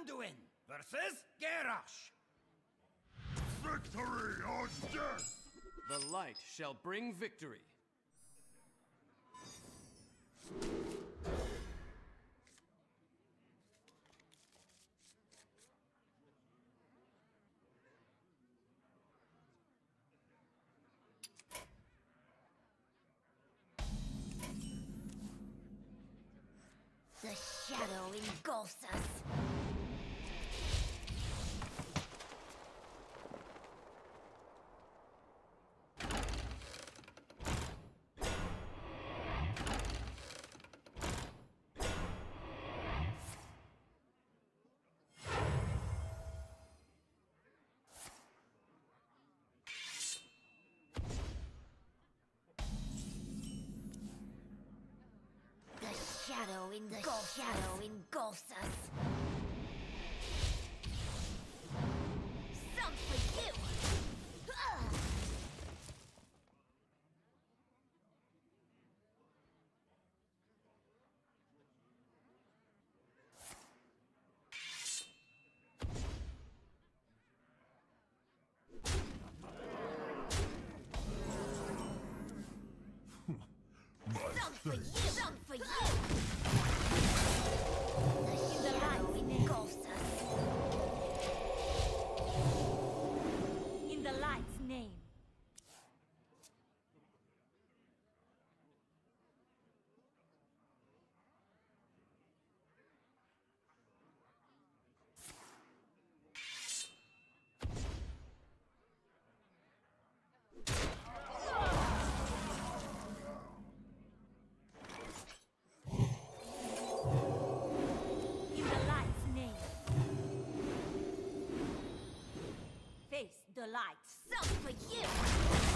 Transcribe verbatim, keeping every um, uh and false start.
Anduin versus Garrosh. Victory or death! The light shall bring victory. The shadow engulfs us. The shadow engulfs, the shadow engulfs us. Some for you! Ugh. Some for you! Some for you! The shadow engulfs us. In the light's name. Face the light. Some for you!